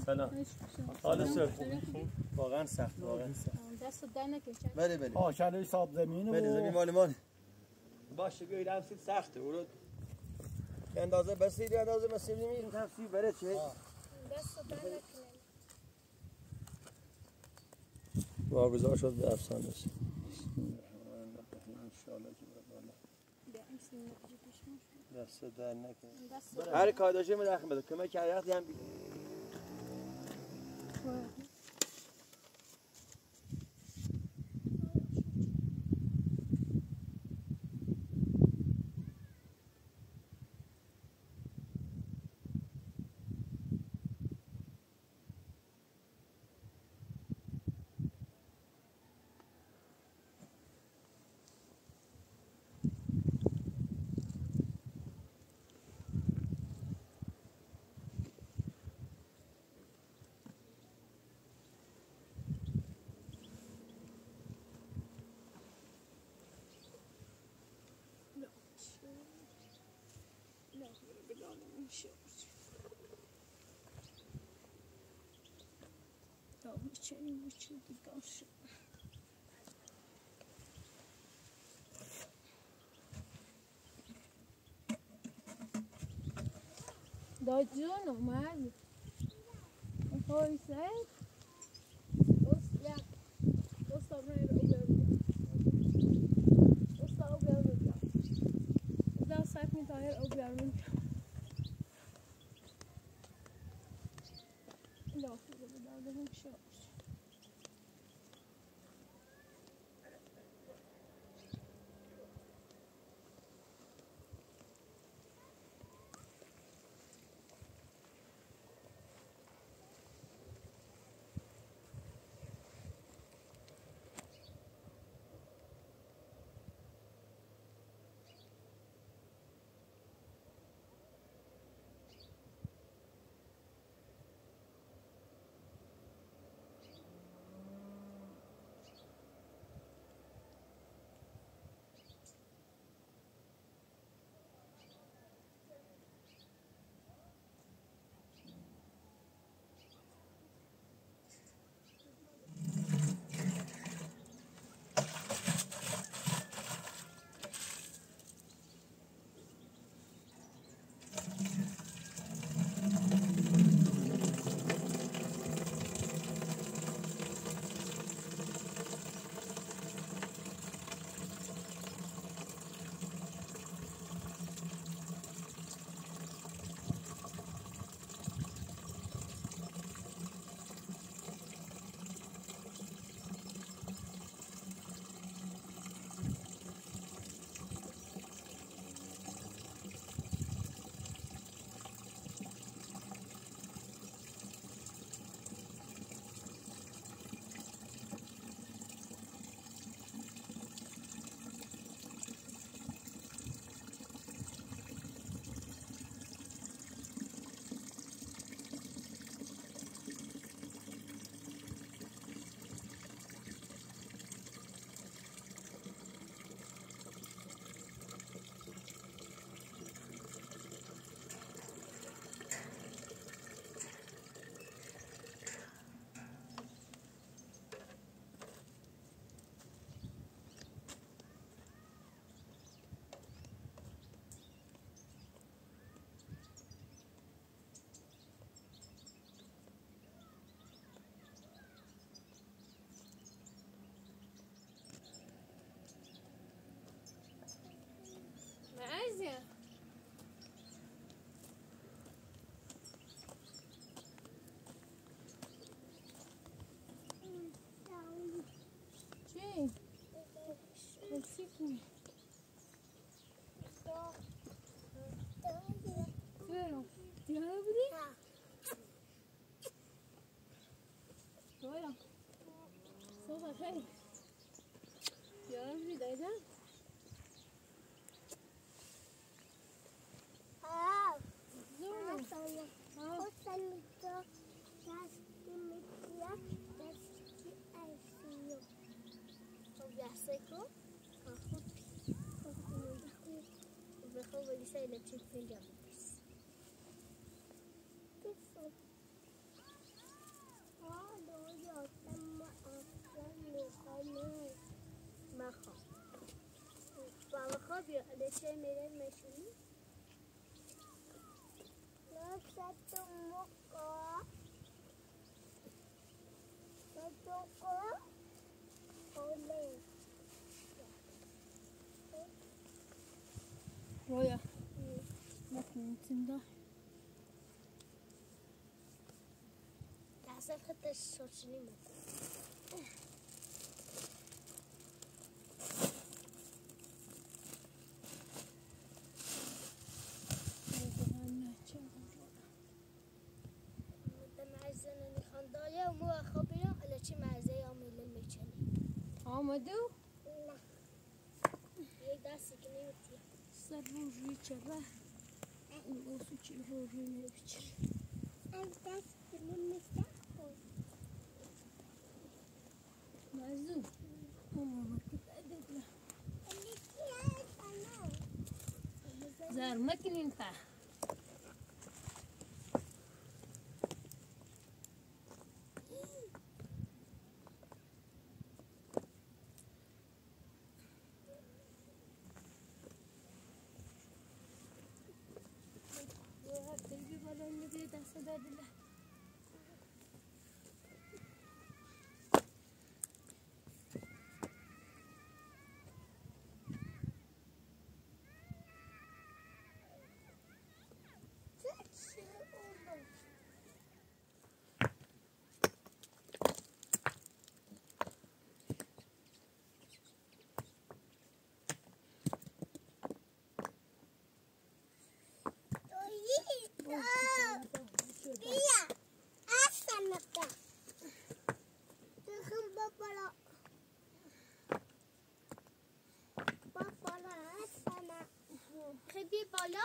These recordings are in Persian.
سلام. حال صبح واقعا سخت واقعا سخت. دست در نکش. بله. آشاله ساب زمینه. بله زمین مال. باشه بیاید همسید سخته ورود. اندازه بسیاری اندازه مسیری میریم تفسیر بره چه؟ دست در نکش. واگذار شد به افسانه است. دست در نکنه. هر کار داشته می داخل بده. کمک کردی هم بگیر. Da giorno, Mario. E poi sei? Lo sto Da sagt mir daher auch gerne. Ja, das ist schön. بیا الچه میره میشونی لطفاً موقع رویا نکنیم تنده دست خودش سوچنی میکنه معزن خاندایه و مو خبیرم الچه معزه یا میل میچنی آمدو نه یک دستی که نمیتی سر روی چرا این اوسو چی روی نمیچر از دست که نمیسته مزو ماما کتادت زار مکنین تا دست دادله بیا اصلا نبدا تخم بابالا اصلا خیلی بالا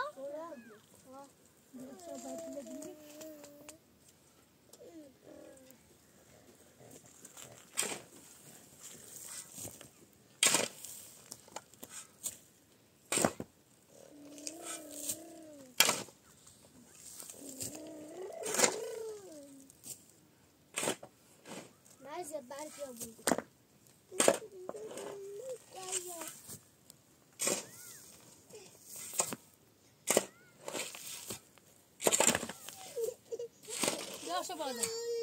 مازه برگا بود داشته بالا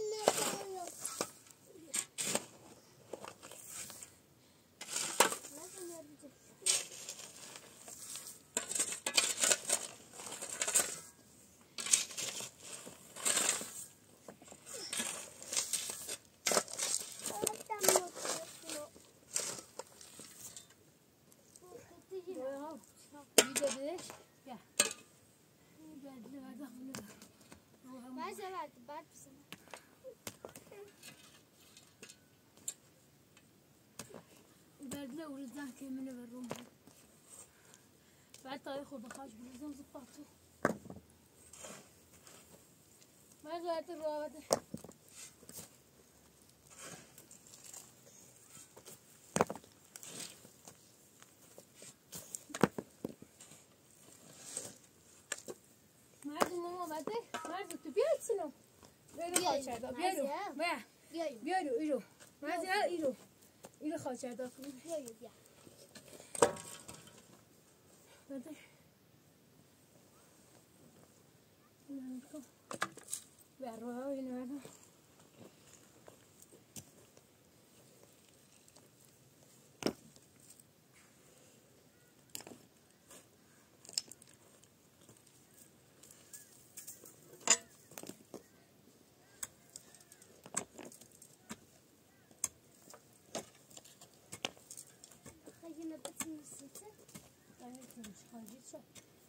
بدله ورزان كمنه بالروم بعد طريق وبخاش بلزم زفاته ما زالت الروابط مرد ماما بده مرد تو بیاید سنو بیارو ایرو مرد ایرو خواهد کنیم بیا بده برو اینو برو خیلی نباتی نیسته خواهید شد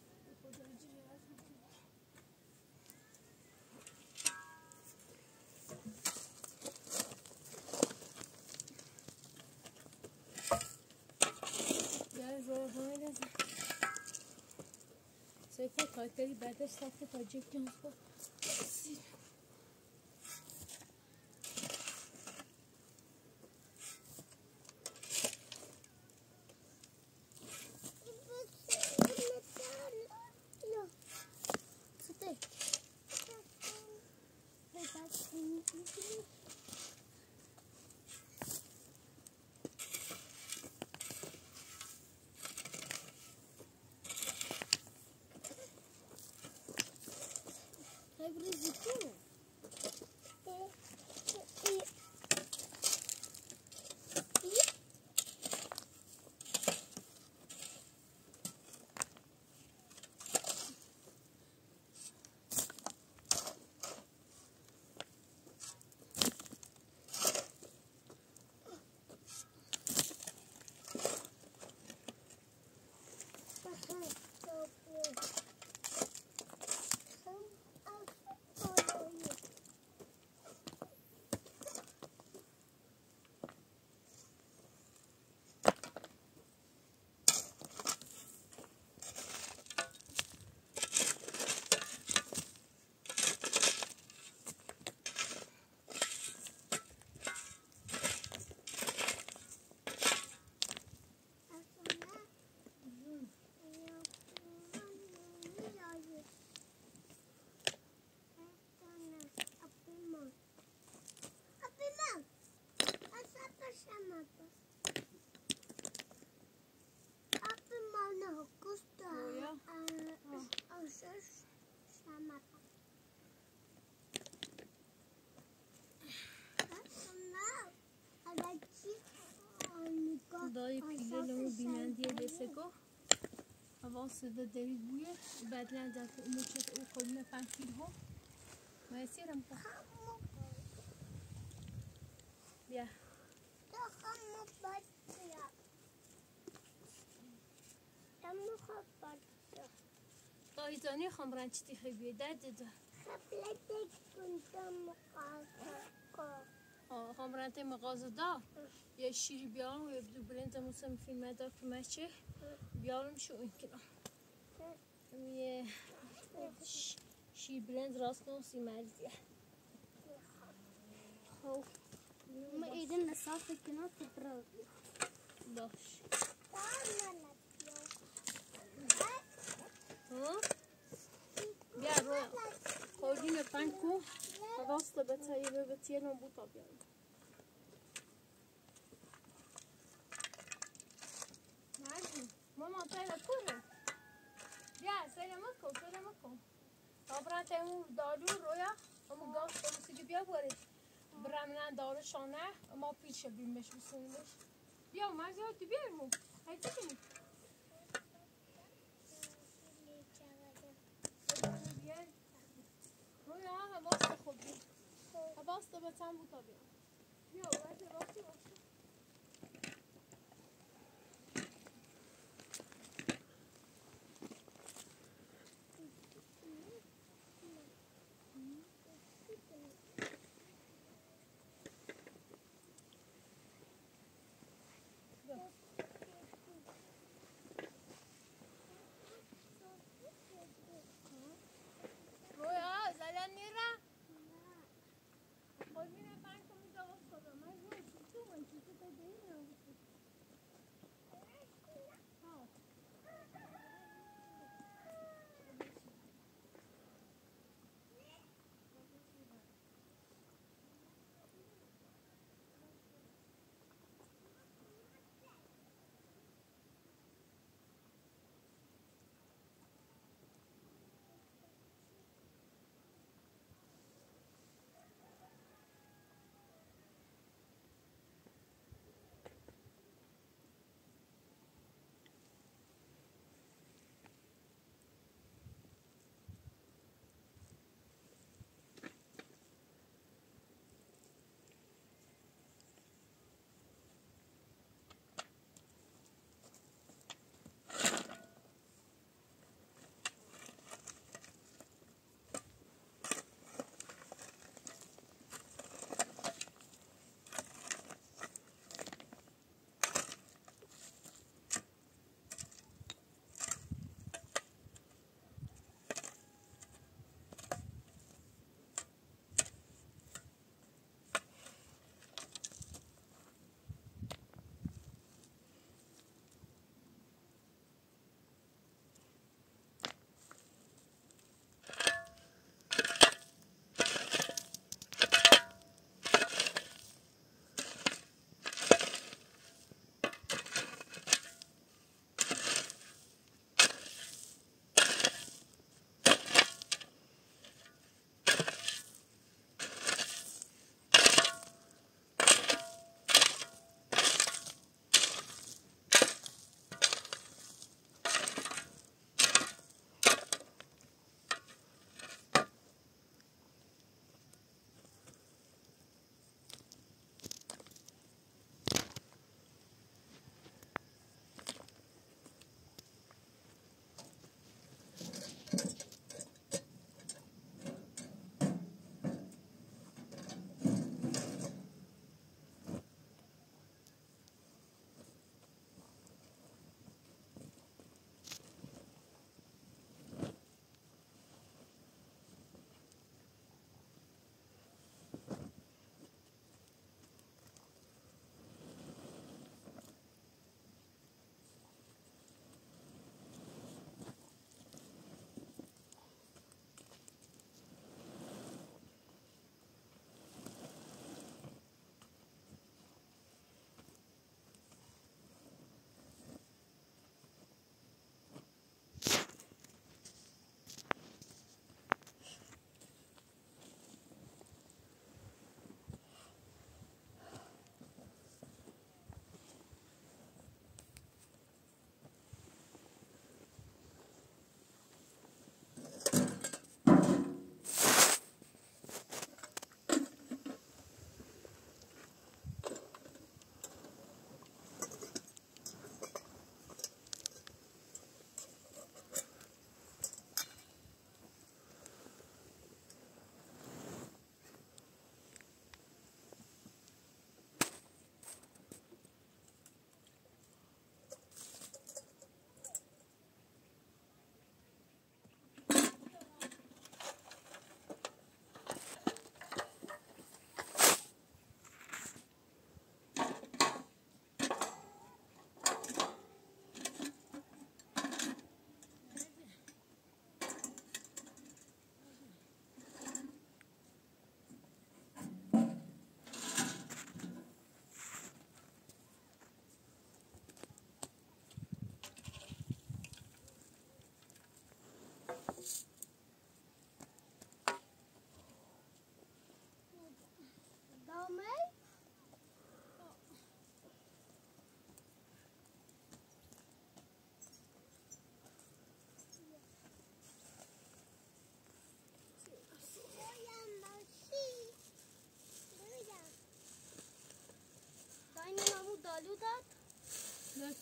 سیفه تایتری بعدش ساخت تاجیک جنس با تو دای پیله لمو بینندیه دسکو هوا صدا داری بویه بعد لنده که موچت او خودمه فنکیل ها مایسیرم با بیا دایزانی خمران چی خیلی داده دا خمران مغازه دا یه شیری بیارم و یبدو برند موسم فیلم دا که مچه بیارم شو این کنم یه شیر برند راست کنم سی مرزیه خب ما ایدن نصاف کنم تبرد باش بیا رویا خوردیم پنکو راست به تیه نم بوتا بیارم ماما تایلا کنه بیا سیرم کن آبران تایمون دارو رویا اما گاش کنم سیگه بیا باره برامنان دارو شانه اما پیش بیمش بسونیمش بیا مرزی ها تو بیارمو هایتی کنی رویا حواست خود بید حواست به تن بوتا بیارم بیا راستی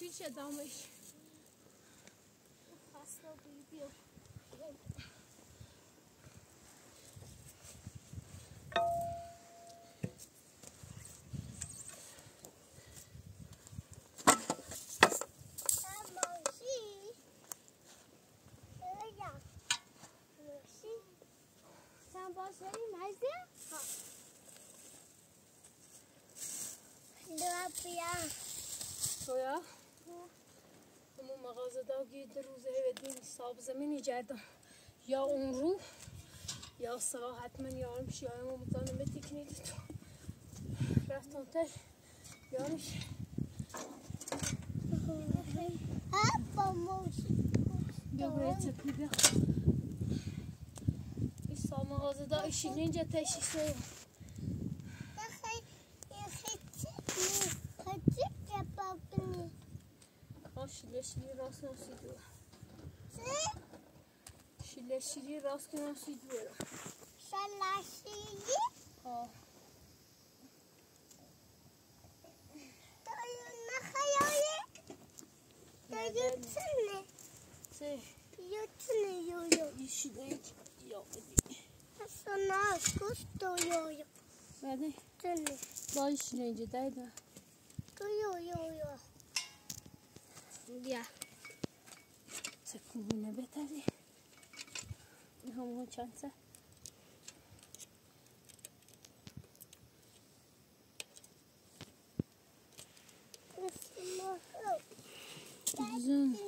پیش ادامش خسته بیا رویا اما مغازه داگی در روزه هیودین صاحب زمینی جردم یا اون رو یا صلاح حتما یارمش یا اما مطانم بتکنید تو رفتم تر یارمش بیا برای چپی بیا این صاحب مغازه دا اشیل اینجا تشی سویا شیلی راست ناسید بود شیلی راست ناسید بود شیلی؟ ها یوتونه چه؟ یوتونه شیلی یا اصلا کستو بله تونه باید شیلی اینجا دایده بیا تکونه بهتری این همون چند زن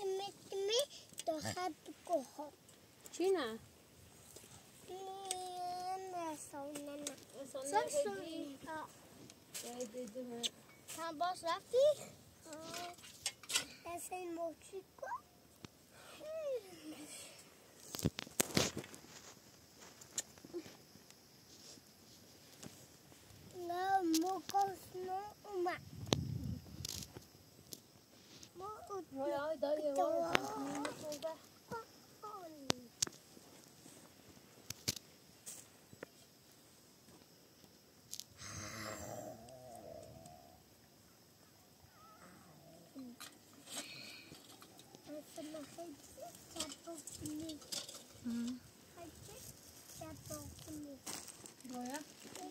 چی نه؟ هم باز رفتی؟ از این موچی کن نه موکاس نه اومد رویا دایی رویا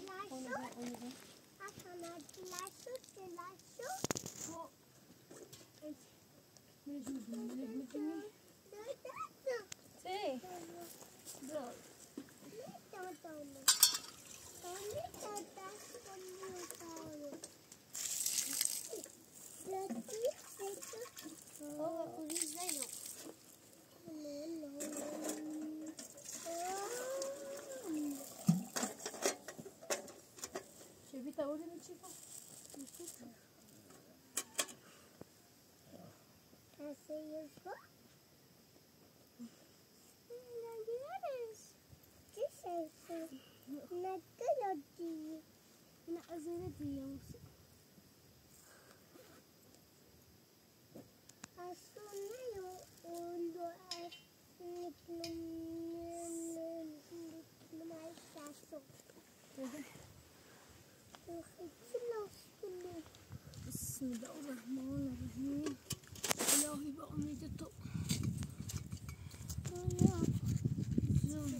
بسم الله الرحمن الرحیم الهی به امید تو زن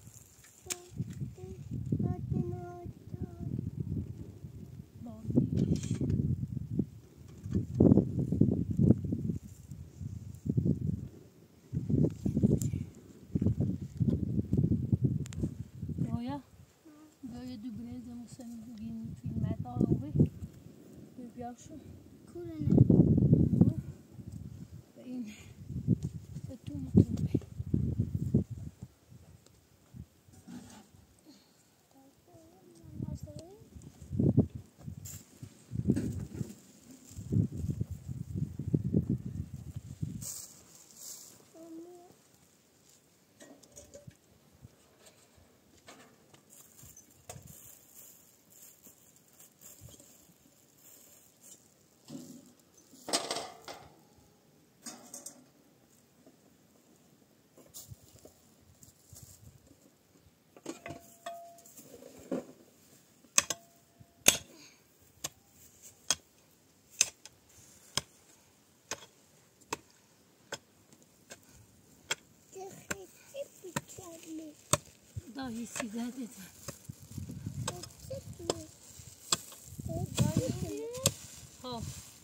رویا بیا دو برنز موسم بگیم فیلمت آقای بیا شو کورنه به این به تو مطلوبه داهی سیده دیده ها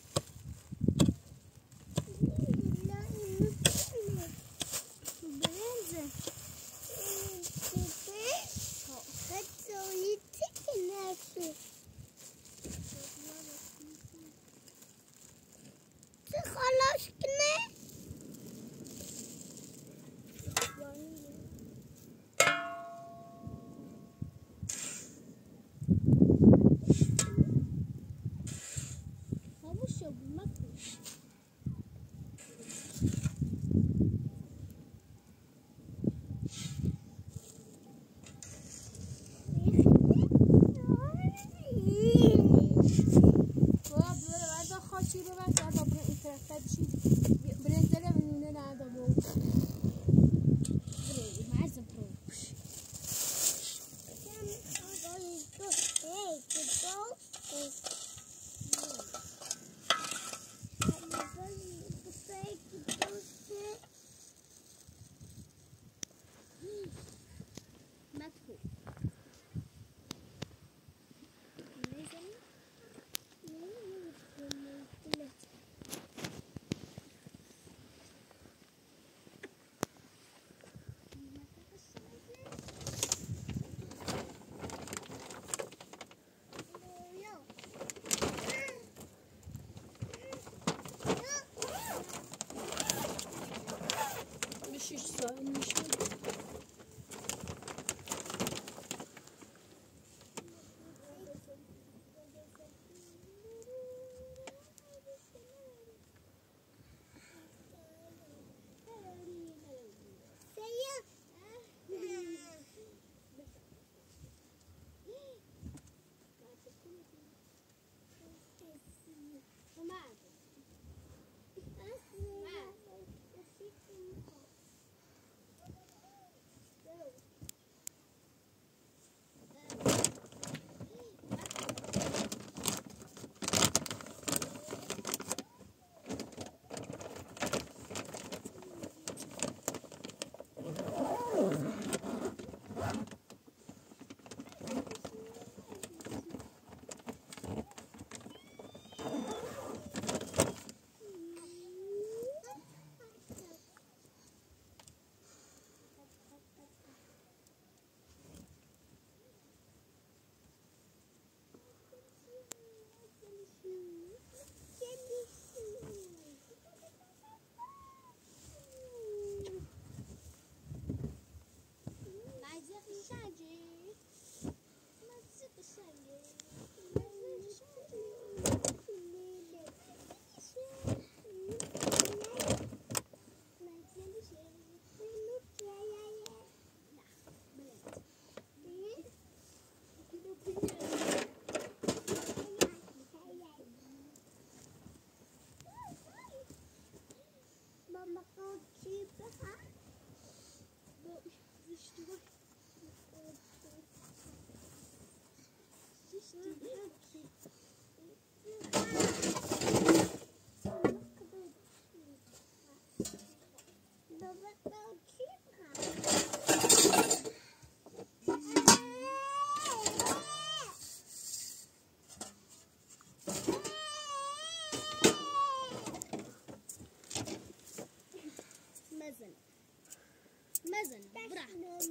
مزن برا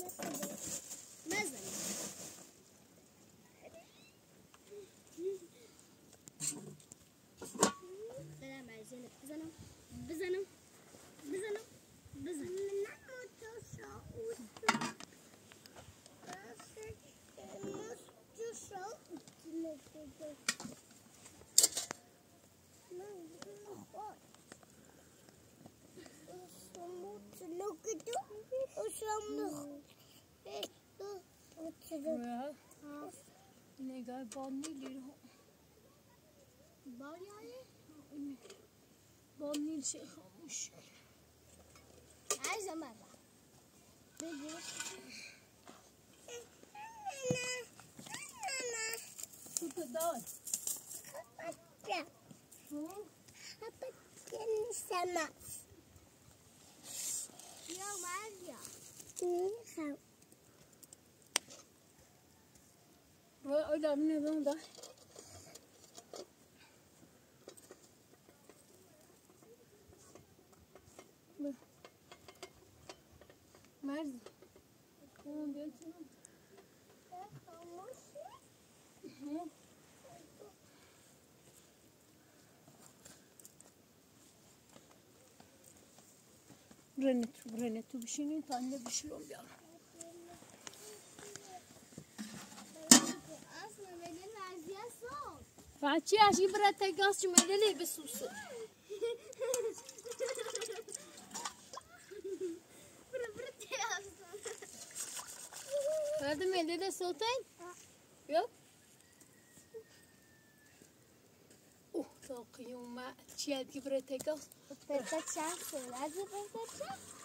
مزن بدم عايزين بزنم بزنم بزنم بزنم نگاه بانیلی رو بانیلی بانیل چه خاموش عايزة مرة تو دار السماء يا معايا Öyle mi ne da? Merz. Tamam diyorsun. Renetu bir şeyin tane bir şey olmuyor. فعشي عشي براتي قاس مدلي بسوس هذا مدلي صوتين يب اوه طاقي يوم ما تشيل براتي قاس براتي شانس لازم براتي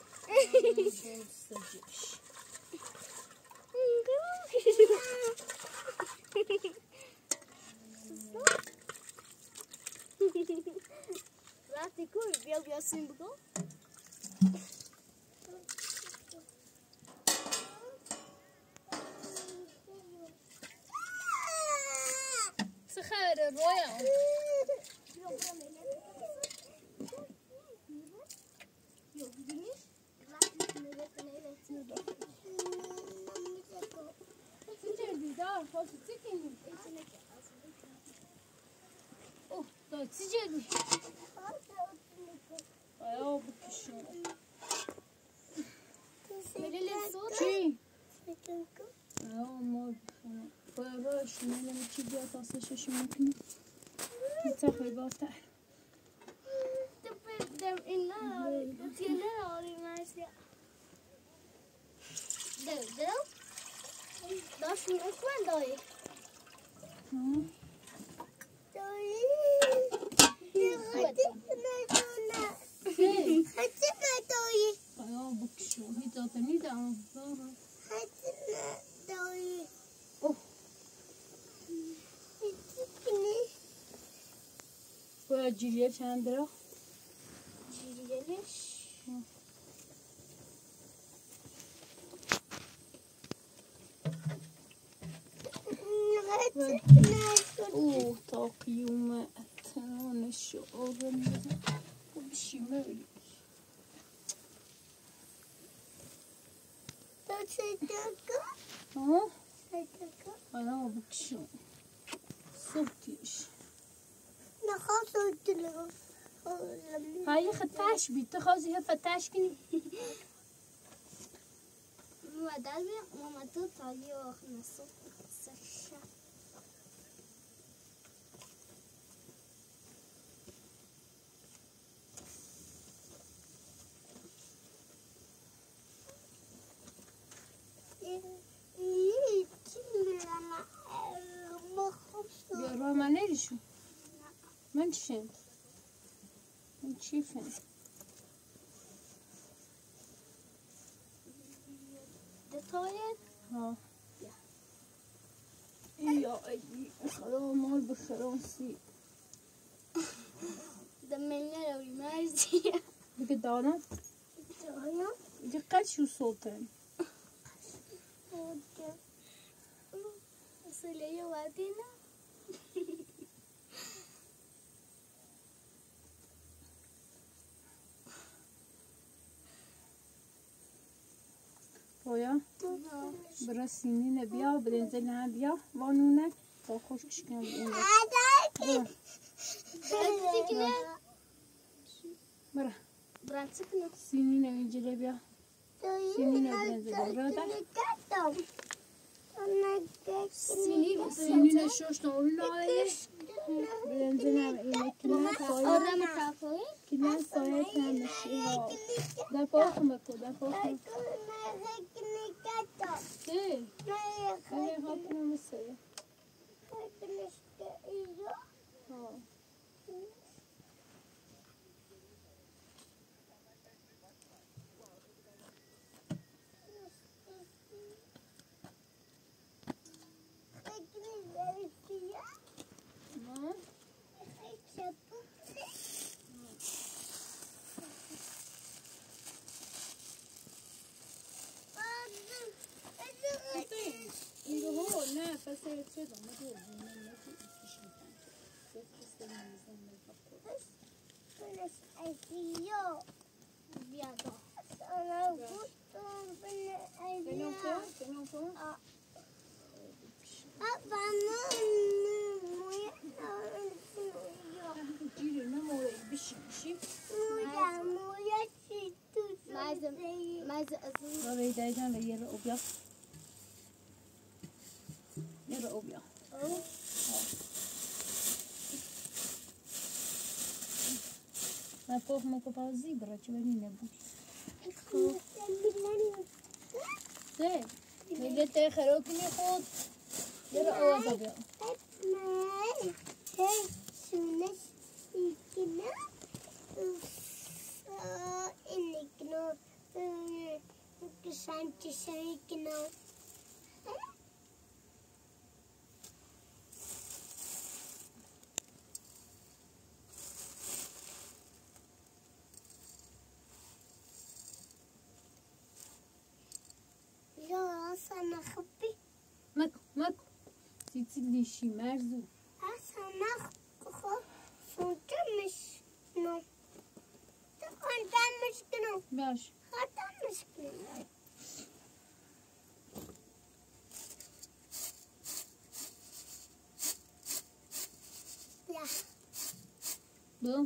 Rati koy bia simbugo. سخير الرؤيا اوه تو تسجلي ايوه بكشو شي ايوه ما باش انا لما تجي اتصل شو ممكن تاخذ بافتح تبدأ إنها تينا أوري ماشية ده داش من أكون داي ايوه بكشو هي تعطيني ده اوه جيليا چند درا جيليش اوه طاقي وما اتنون الشعور وبالشمال ها انا بكشو صوتيش هاي فتاش بتخوزي فتاش كني ماما تطالي واخنا صوت سشا بيروح ما نرشو منشن منشيفن دتايد ها يا ايدي خلاص مال بفرنسي دمنا لو يمازي بقد انا دي قد شو صوتين سلية وادينا رويا برا سنين بيا وبنزلنا بيا وانونا تا خوش كشكنا بينا برا برانسكنا سنين وينجلي بيا سنين وبنزلنا برا سنين شوش نقولنا عليه بنزلنا بينا كنا صاير كنا صاير كنا مشيها ده فوق ده فوق ايه ايه هاتنا مسيا ها هو نفس seyredeceğiz ama diyorum. Bunlar nasıl işmişten. Ses kısımlarımızdan ne yapıyoruz? Böyle eziyor. Bir adam. Sana kuttum beni eziyor. Sen oku. Bana Girine mi oraya bir şey? Muya çiğ Orayı dayıcan ve yere obya. Yere obya. Ma forma qua zebra ci vedi ne bu. Sì, vedete خروقني خود يرى اوضه بيا. Sana خبي ماكو تيتسلي شي مرزو. أنا مش نو أنت مش كنو باش هذا مش كنو لا بو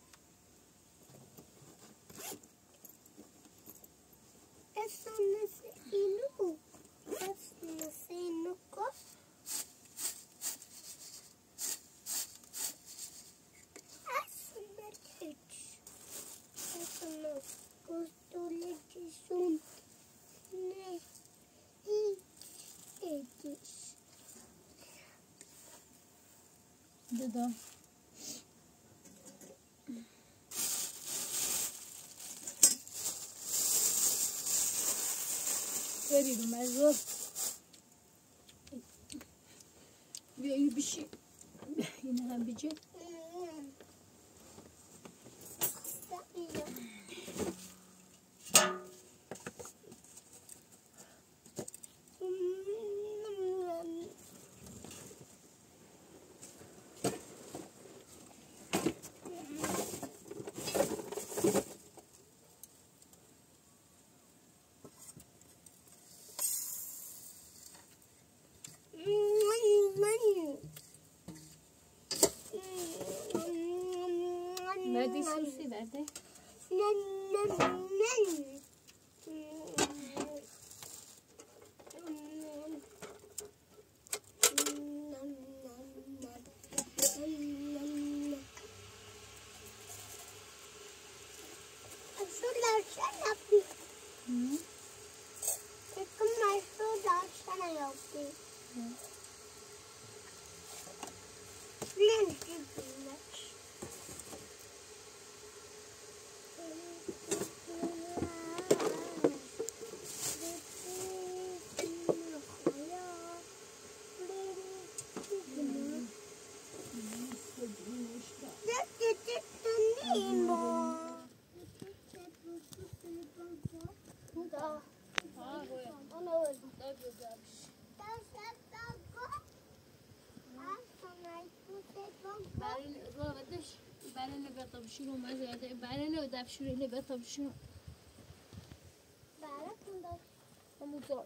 ده بريد مرزو بيقولي بشي ينها بيجي Verdi sushi verdi. شنو ما زي بعدين وداب شنو اللي بطب شنو موضوع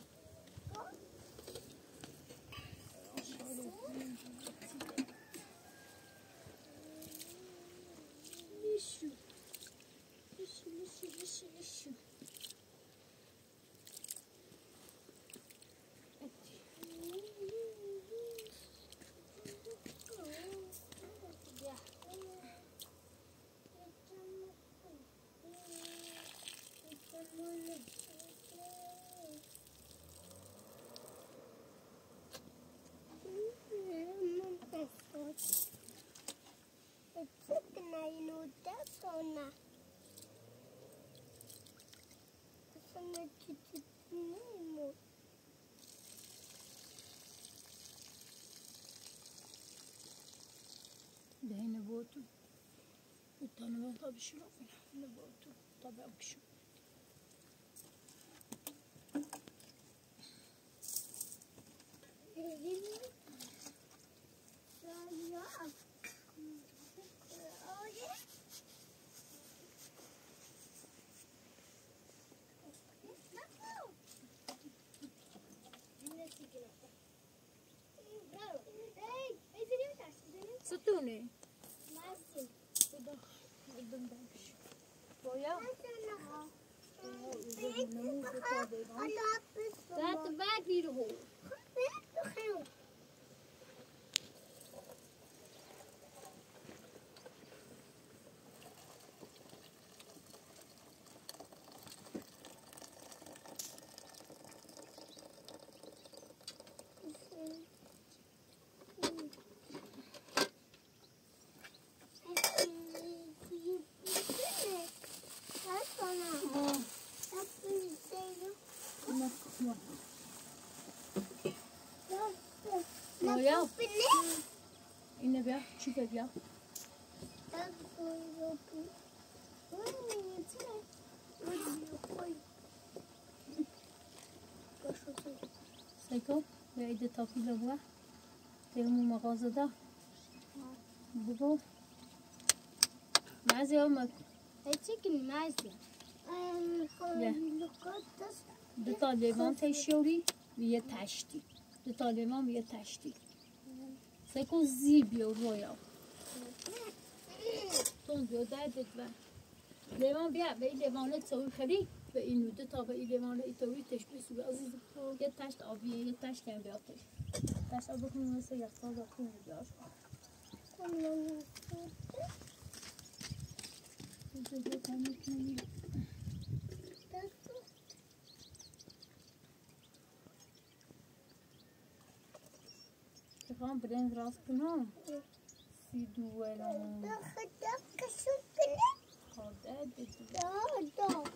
ده نبوته والتنوين طب شنو نبوته طبعا بشو ستونه مازی بدون باش بایا ذات بعد بیرو بایا اینه بیا چی بیا سیکو به ایده تاپی لبوه تیمو مغازه ده بگو مازی اومد هیچی مازی دو تا لیوان تشوری و یه تشتی دو تا لیوان و یه تشتی سیکو زیبی و رویا تون بیو دردت و لیوان بیا به این لیوانه تسوی خری به اینو دو تا به این لیوانه ایتوی تش بسو عزیز یه تشت آبیه یه تشت هم بیا تشت آب بکنی مثل یخصال بکنی بیاش تفهم برنج راست کنم سی دوالون خدا دیدی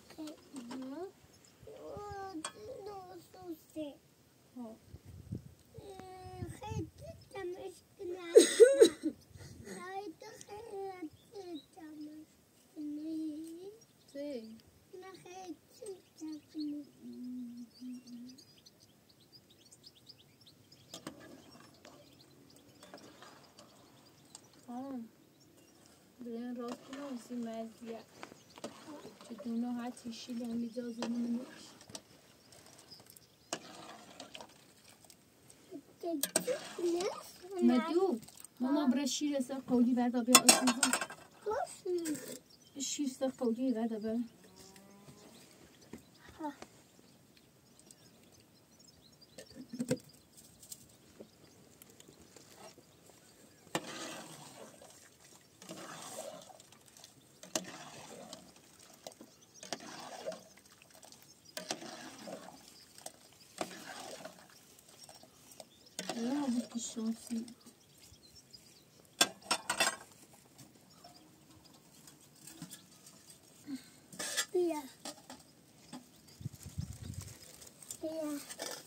برن راست کنم سی مزیه چطونا حتی شیلی هم اجازه نمیش مدو ماما برای شیر سر قولی بردا بیا عزیزم شیر سر قولی بردا بیا شانسی بیا بیا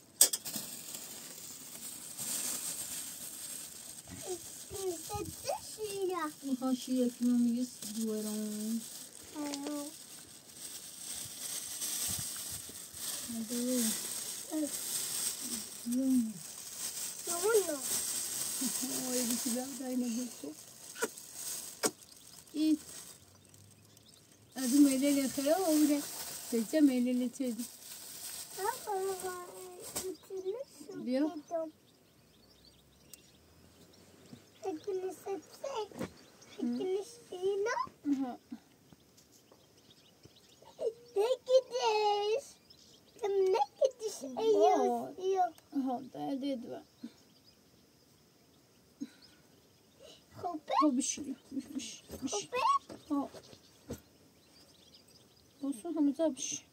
میخوام شیر کنم میگه دوارم این از میله خیلی اومده چه میله چه بیا بشی بسو همزه بشی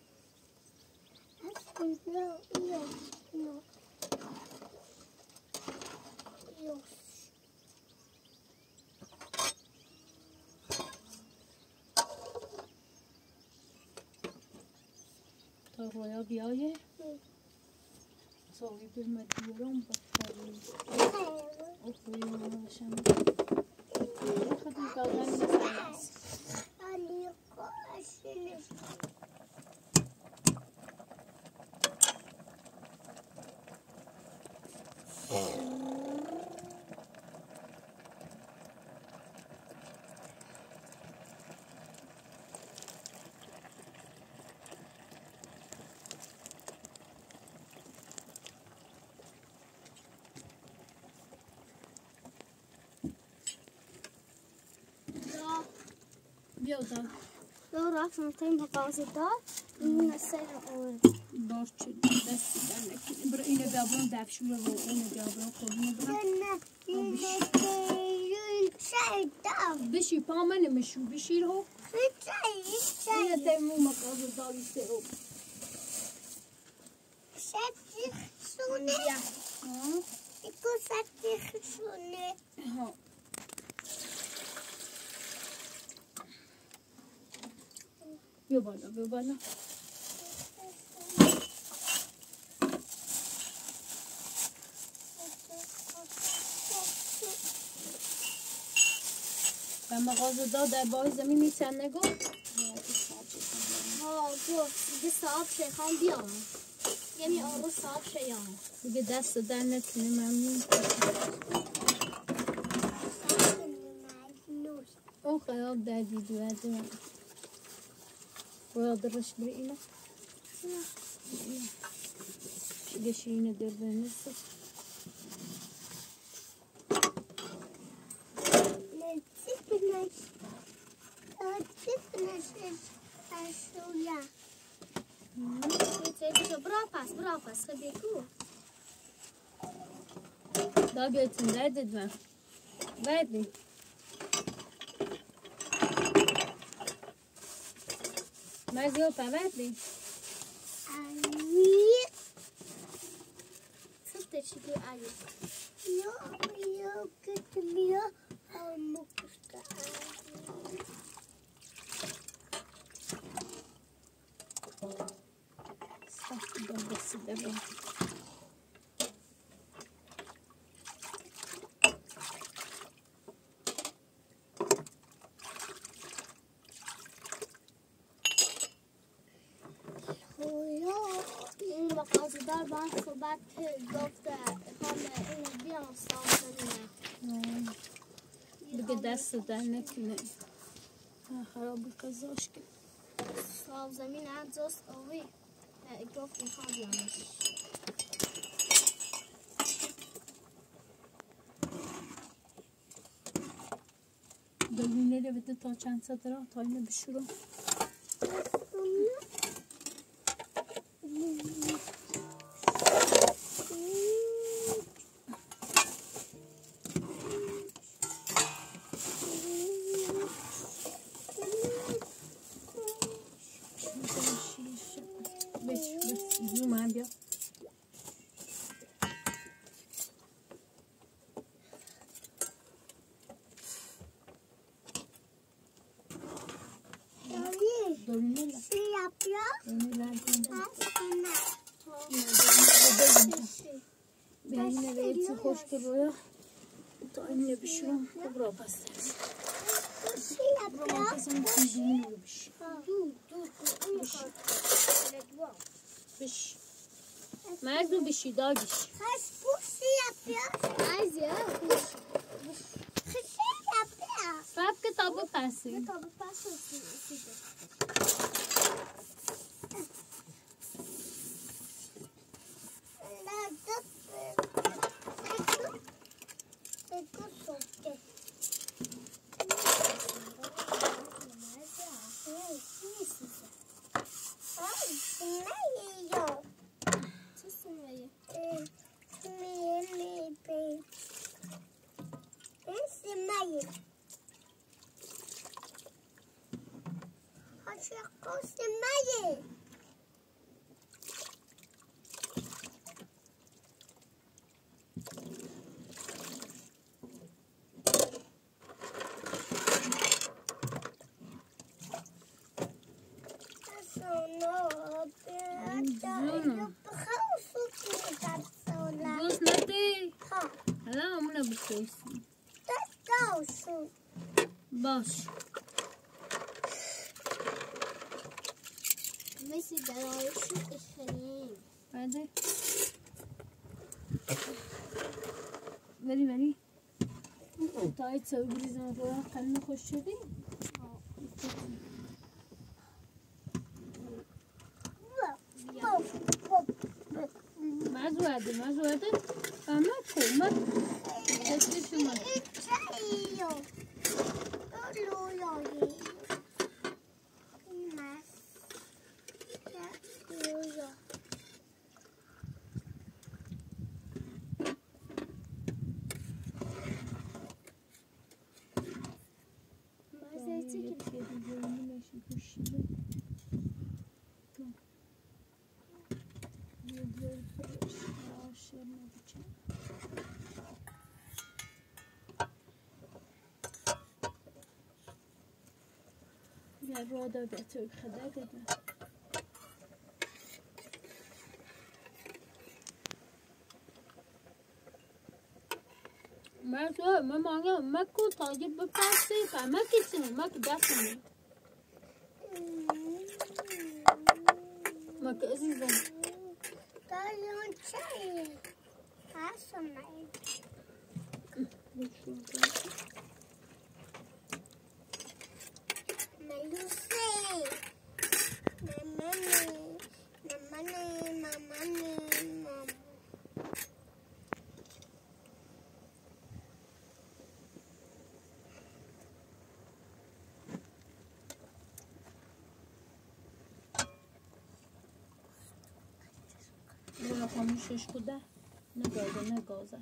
تا رویا بیایه ساوی به مدیرم بخوری اخوی ماشم خودی دادن نسانست بیا دا لو رفتم تایم مغازه دار این سرم آورد باش چه دستی در نکنه برای اینو بیابرم دفشون رو اینو بیابرم خودمون برم بشی پا منه مشو بشی رو اینو تایم مغازه داری سرم خشونه ایکو سختی خشونه بیا بالا بیا بالا و مغازه دا در بای زمین نیستن نگو ها گفت دیگه صاحب شیخان بیام یعنی آقا صاحب شیخان دیگه دست در نکنه ممنون او خیاب دردی دویده من باید درش بری اینه شده شیرینه در بینسته برا پس خیلی کو دا بیایتون دردید من بردی مرزی ها پوردی ستة شكل عالي يا كنت بيا مكفتا سخت دا بسی دبا این مغازه دار با هم صحبت گفته همه اینو بیام صاف کنیم دیگه دست در نکنه خرابی قضاش که صاف زمین هم زست اوی گفت میخوام بیامش دلوینه رو بده تا چند ساعت را تا اینو بشورم خوشگل رویا تا اینو بشورم برا پس برا پسم تیزونی رو بشی بشی مرزو بشی داگیش رب کتابو پسی باش مثل درایشو اشنیم بده بری تایت سوی بریزم رو قلن خوش شدی مزوده اما کمک دستی شما Ja, we dat natuurlijk gedekt. Maar zo, maar goed, als je bepaalt zeker, maar kiezen, maar dat niet. Maar kijk eens dan. Dat is een chai. Dat is een mij. برو خاموشش کده نگازه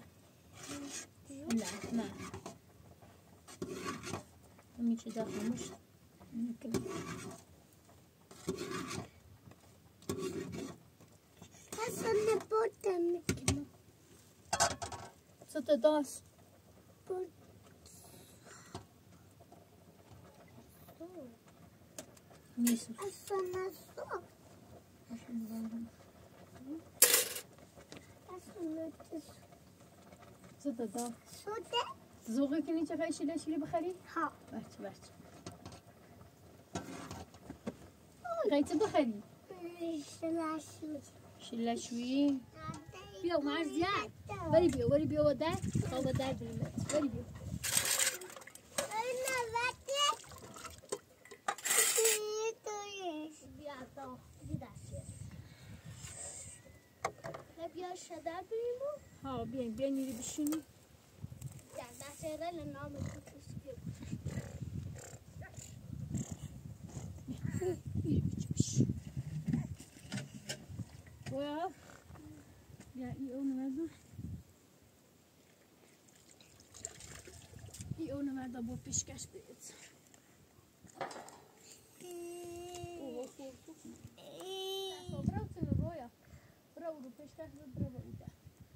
نه میشه ده خاموش اصلا نبودم ست داست بود نیست اصلا نصاب ست داست شده زوغی کنی چه خیلی شیلی بخری؟ ها بچه غیتی بخری؟ شیلشویی بیا مرزیت بری بیا و در خواب در بیمت بری بیا بیا شده بریمو ها بیا نیری بشونی دسته نام کسی بیا ای اونو مردا با پیشکش بید براتون رویا برو پیشکش بید برو بوده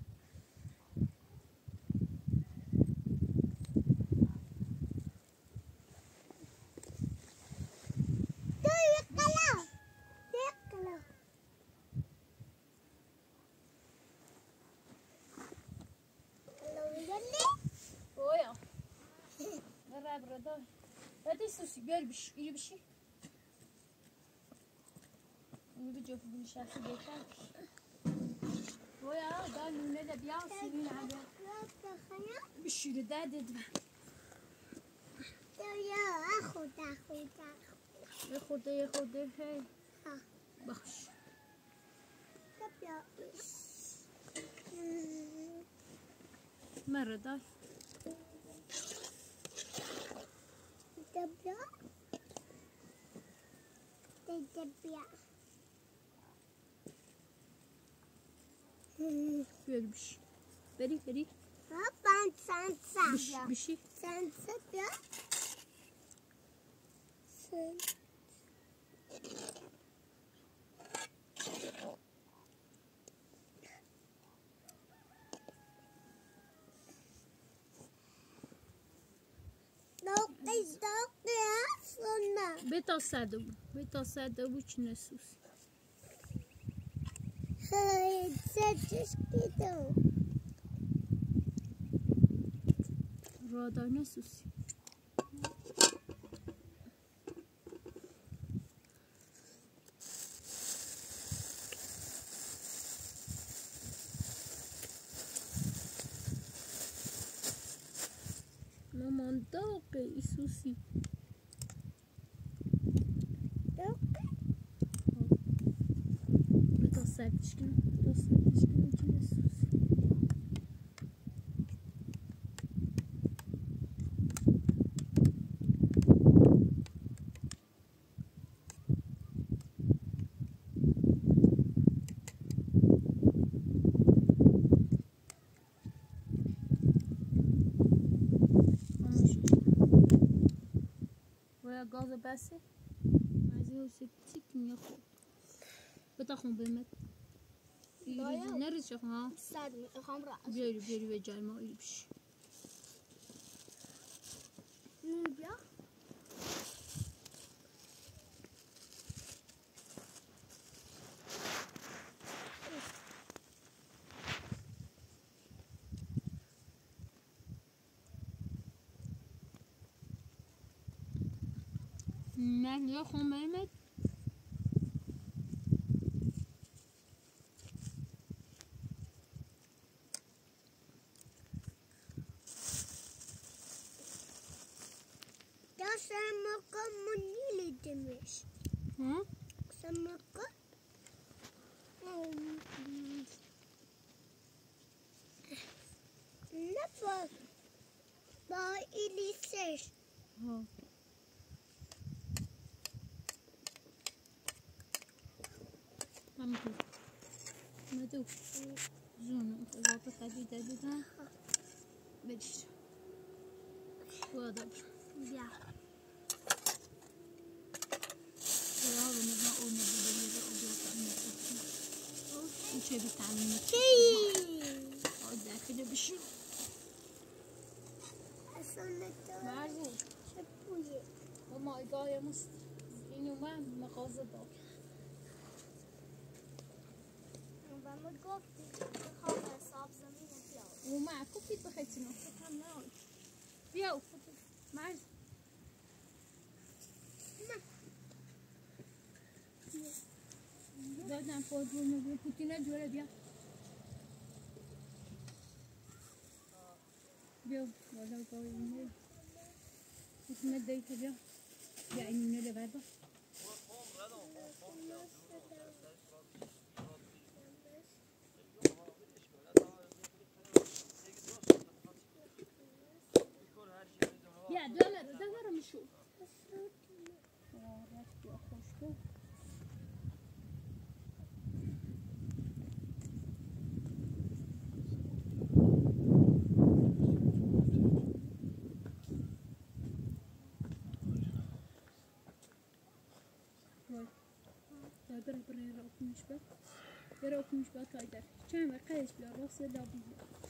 برادر هاتي سوسي بيربش يبشي بيجوا في الشاشة بيتها ويا قال من هذا بيع سنين على بشي رداد دبا يا اخذ ياخد هاي بخش مرة داي بيربش بري بشي بيتا سادو وش نسوس رادا نسوس مامان داقه ایسوسی بيتا سادش كنا نسوس گاز بسه از یه سپتیک میخورد بتاخون بمت نریز شخم ها صد میخوام رأس بیاری به جای ما ایلی بشی بیا من یا خمه سمکا منیلی demiş. Hı? Sımırkı. Ne var? Daha iyileşir. Ha. Vamos tu. Vamos tu. Zona. Volta cá de dentro da. Beijo. Boa dobra. Ya. چه بی‌تامینی داخل بشی مرزی چه بویه و مایگاه مست اینو من مغازه دار و ما گفتی بخواه حساب زمین بیا و ما کفید بخیتیم هم نه بیا مرز دادم پادرون رو پوتینه جوره بیا بیا بالا بالا اینه پوتینه دیگه بیا بیا اینه رو برد بیا دو رو میشو خوشگو برای okumuş bak ayder. چند وقت قیش بیا راست لابی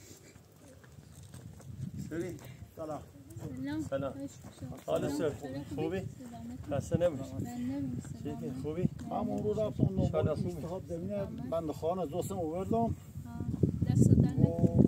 سری سلام سلام حال سر خوبی؟ خسته نباشی چیه خوبی؟ من اون رو رفتم نوبت استحاب زمینه بند خانه دوستم آوردم دست در نکنم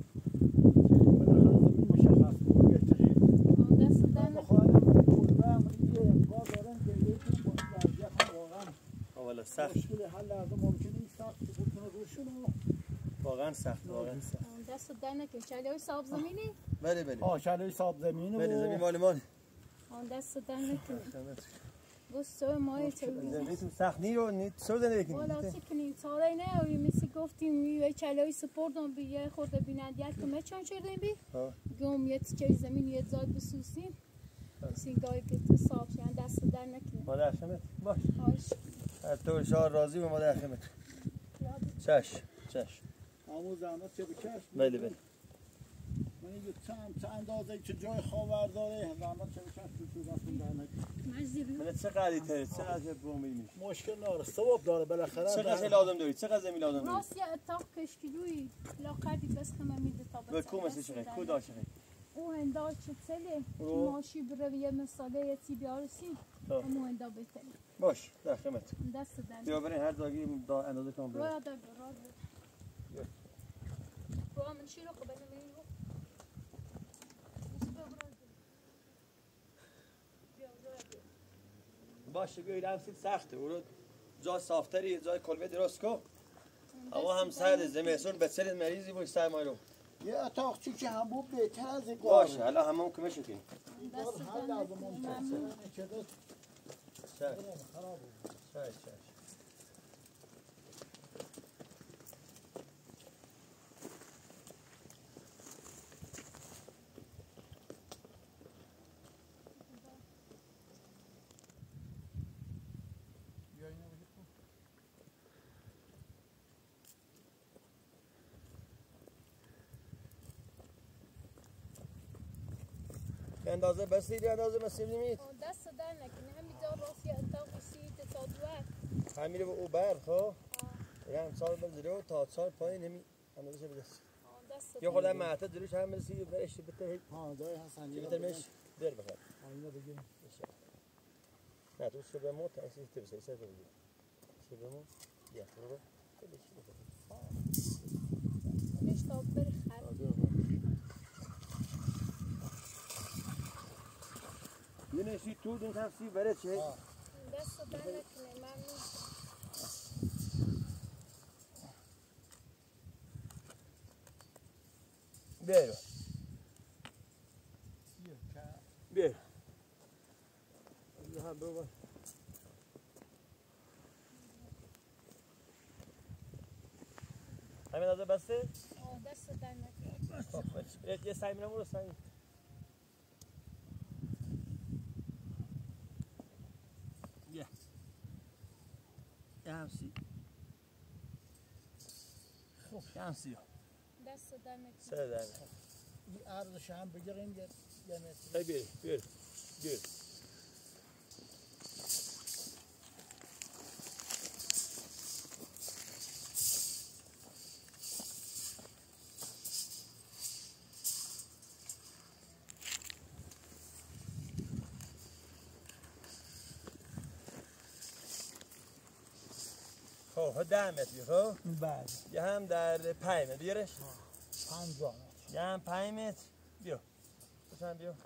مشخص بود بهتره دست در من خواهدم کلبه دیگه امکار دارم که لیتون با وضعیت هم واقعا اولا سخت مشکل حل از ممکنه این سخت بکنه روشون واقعا سخت واقعا سخت دست در نکن چلیوی صاحب زمینی؟ بله بله آشاله صاحب زمینه بله زمین مال مال دست در نکن بس سوی مای چلیوی زمینتون سخت نیرو نیت سو زنده کنید والا چی کنیم ساله نه اوی مثل گفتیم یه چلیوی سپردم بی یه خورده بینندیت که ما چند چردیم بی گم یه تیکه زمین یه زاد بسوسیم سینگاهی که صاحب شدن دست در نکنیم مادر خمت باش باش هر طور شاه راضی و مادر خمت چشم چشم همون زحمت چه بکش بله بله من اینجا چند اندازه که جای خاور داره زحمت چه بکش تو دستون در نکنه مرزی رو من چقدر تره چقدر بومی میشه مشکل نداره ثواب داره بالاخره چقدر لازم داری چقدر زمین لازم داری راست یه اتاق کشکیلوی لاقدی بس خمه میده تا به کو مثل چقدر کو داشته او هندا چه تله که ماشی بره یه مساله یه تی بیارسی همو هندا بهتره باش در خدمت دست در بیا برین هر داگی دا اندازه کنم بریم رویا داگ راز رویا من شیرو قبل نمیگو باشه بیایید همسید سخته او رو جا صافتری جای کلبه درست کن اما هم سرد زمستون به سرد مریضی باید سر مای رو یه اتاق چی که هم بود بهتر از این باشه حالا همون کمه شکنیم دست هر در لازم ممکنه خراب بود چش اندازه بسیاری اندازه مسیب نمید دست در نکنه همینجا راست یه اتاق بسید تا دوار همیره به او بر خب یه امسال بذاره تا 4 پایین همی اندازه بده دست یا خودم معتاد جلوش هم رسید برش بده ها جای حسن که بده مش در بخواد اینو بگیم نه تو شو به مو تا اسی تو بسه بده شو به مو یا برو خودش تا بره خرد یه نشی تو دین تفسی بره چه دست در نکنه ممنون برو بیا نه برو همین داده بسته دست در نکنه یه سعی میرم برو سعی یه همسی خوب همسی دست در نکنه سر در این عرضش هم بگیریم یه متر بیر خب 10 متری خب بله یه هم در 5 متر بیارش 50 متر یه هم 5 متر بیا بچن بیا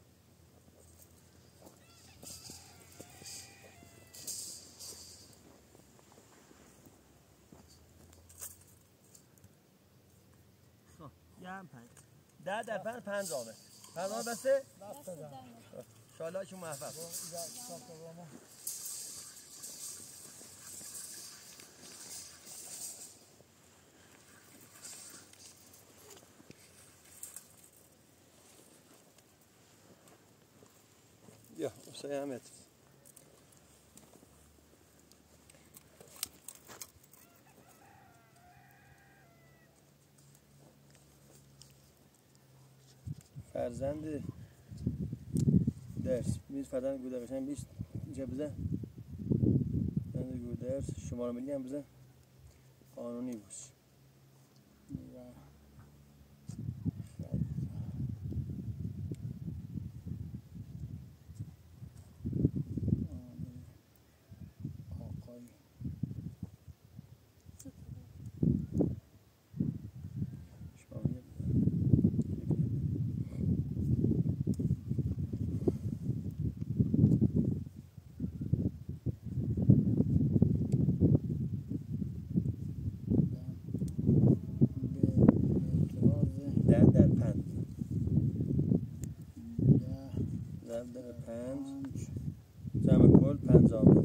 خب یه هم 5 10 در 5 50 متر 50 متر بسته؟ دست در نکنه انشاءالله شما موفق یا سه متر فرزند درس میز فرزند گوده قشنگ بیست اینجا بزن فرزند گوده درس شماره ملی هم بزن قانونی باش در 5 جمع کل 50 متر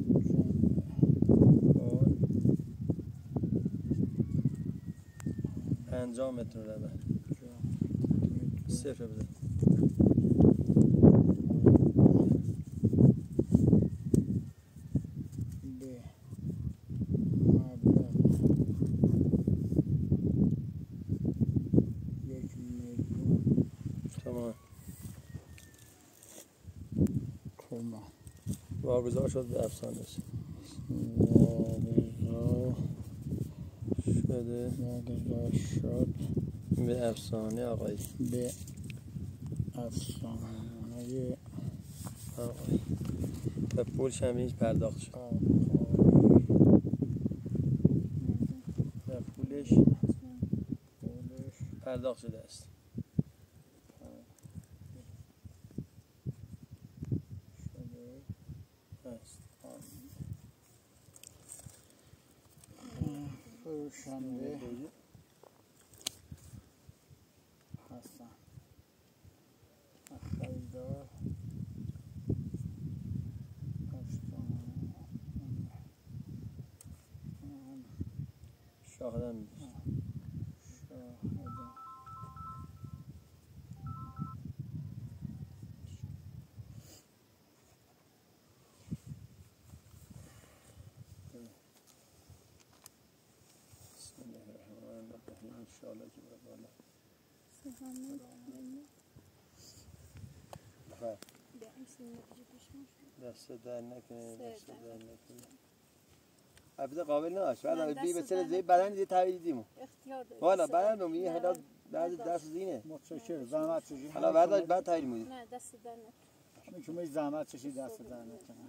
کل 50 متر رو صفر بزن واگذار شد به افسانه واگذار شد به افسانه آقای به افسانه آقای به پولش هم هیچ پرداخت شد به پولش پرداخت شده است فروشنده حسن خریدار شاهدم انشاءالله که باید بالا دست در نکنه دست در نکنه حافظه قابل نداشت بعد نه، بی به دست سر در زی بدن دی تاییدیمو اختیار داری. والا دست بدن در- رو میگه نه، هلا دست زینه متشکر زحمت کشید حالا بعد تایید میدی نه دست در نکن. همین که می زحمت کشید دست در نکنه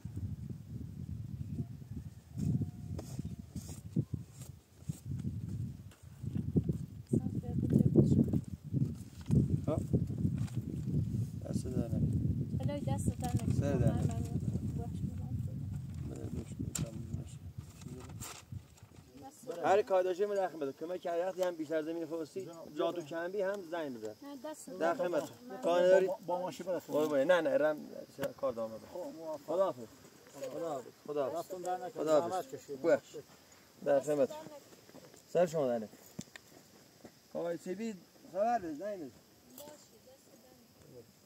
صفحه بوده باشه. دست در نکن الهی دست در نکن. سر در نکن. من بخش می‌دم. دست در- هر کار داشته من رقم بده کمک کرد وقتی هم بیشتر زمین خواستی جا تو کمبی هم زنگ بزن نه دست در در خدمت من- کار نداری با ماشین برسون قربونه نه رم کار دامه خب موافق خداحافظ خداحافظ دستون در نکنه خداحافظ. زحمت کشید خوبه. در دست خدمت در نکن. سر شما داره آقای سیبی خبر بده زنگ بزن باشه، دست در نکن.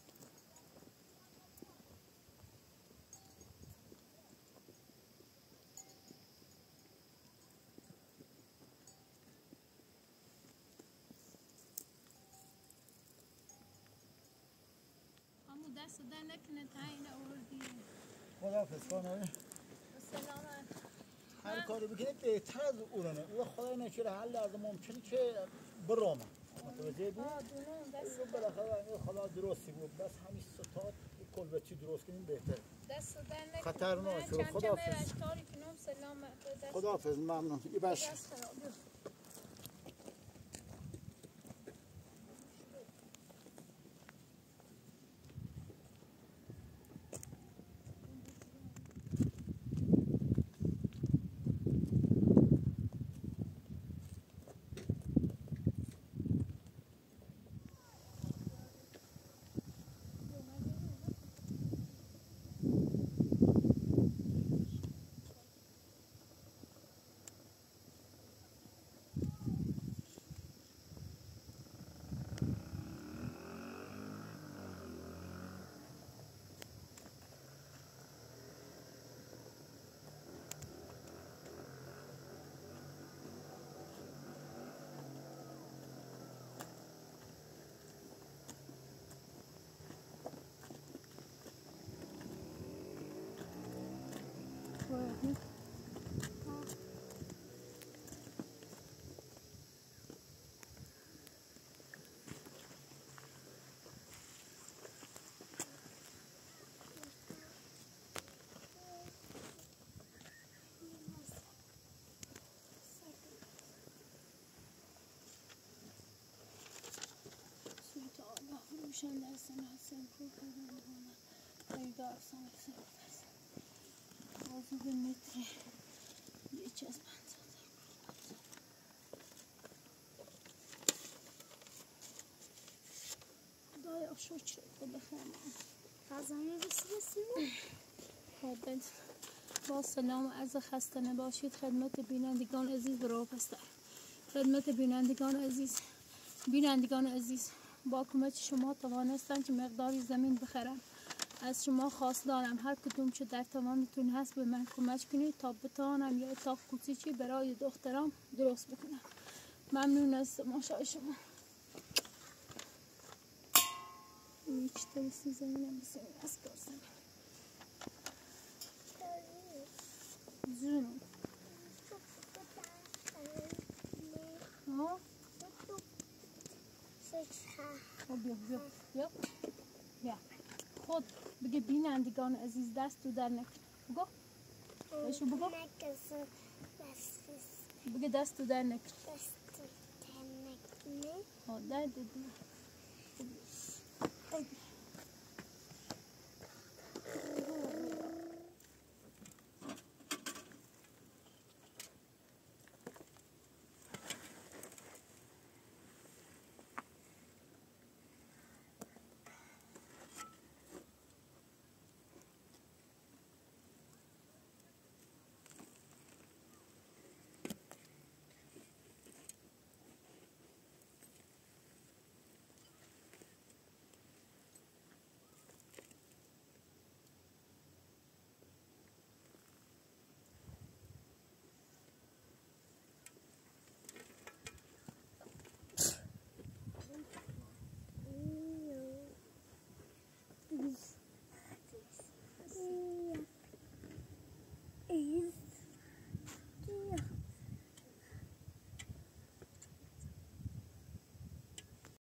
همون دست در نکنه تعیین آوردی. خداحافظ خانم سلامت. هر کاری بکنید بهتر از اونه او خدای نکره هر لحظه ممکنه که برامه متوجه بود دونم دست رو بالاخره این خدا درستی بود بس همین ستاد کلبتی درست کنیم بهتر دست در نکن. خطرناک من رو. چند خداحافظ. چمه اشکاری کنم سلامت. دست خداحافظ ممنون ای باش دست خراب. روشن دستم هستم خوب کنم پیدا افسان بازو به متر یه چیز خدایا شکر تو بخرم غذای رسیدیم خب با سلام و عرض خسته نباشید خدمت بینندگان عزیز برای پستر خدمت بینندگان عزیز با کمک شما توانستم که مقداری زمین بخرم از شما خواست دارم هر کدوم چه در توانتون هست به من کمک کنید تا بتوانم یه اتاق کوچیکی برای دخترم درست بکنم ممنون از تماشای شما این چطوری زمینم بسیاری از کار زمین جونم ها خب بیا خود بگه بینندگان عزیز دست تو در نکن بگو بشو بگو بگه دست تو در نکن ها در